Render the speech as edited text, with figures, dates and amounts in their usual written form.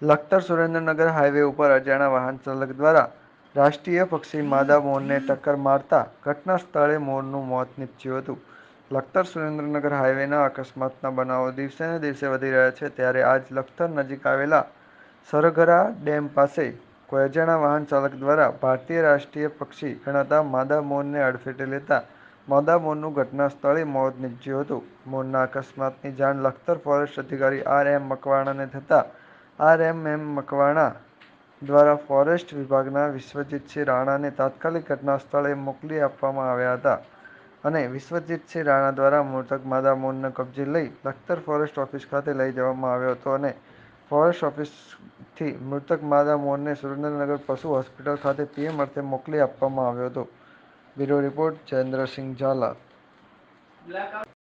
Lakhtar Surendranagar highway ઉપર અજાણ્યા વાહન ચાલક દ્વારા રાષ્ટ્રીય પક્ષી માદા મોરને ટક્કર મારતા ઘટના સ્થળે મોરનું મોત નીપજ્યું હતું. લખતર સુરેન્દ્રનગર હાઈવેના અકસ્માતના બનાવો દિવસે ને દિવસે વધી રહ્યા છે ત્યારે આજ લખતર નજીક આવેલા સરગરા ડેમ પાસે કોઈ અજાણ્યા વાહન ચાલક દ્વારા ભારતીય રાષ્ટ્રીય પક્ષી ગણાતા માદા મોરને અડફેટે લેતા માદા મોરનું ઘટના સ્થળે મોત નીપજ્યું હતું. મોરના અકસ્માતની જાણ લખતર ફોરેસ્ટ અધિકારી આર.એમ. મકવાણાને થતાં આર.એમ. મકવાણા દ્વારા ફોરેસ્ટ વિભાગના વિશ્વજીતસિંહ રાણાને તાત્કાલિક ઘટના સ્થળે મોકલી આપવામાં આવ્યા હતા અને વિશ્વજીતસિંહ રાણા દ્વારા મૃતક માદા મોરને કબજે લઈ લખતર ફોરેસ્ટ ઓફિસ ખાતે લઈ જવામાં આવ્યો હતો અને ફોરેસ્ટ ઓફિસથી મૃતક માદા મોરને સુરેન્દ્રનગર પશુ હોસ્પિટલ ખાતે પીએમ અર્થે મોકલી આપવામાં આવ્યો હતો. Bureau report Jayendrasinh Jhala.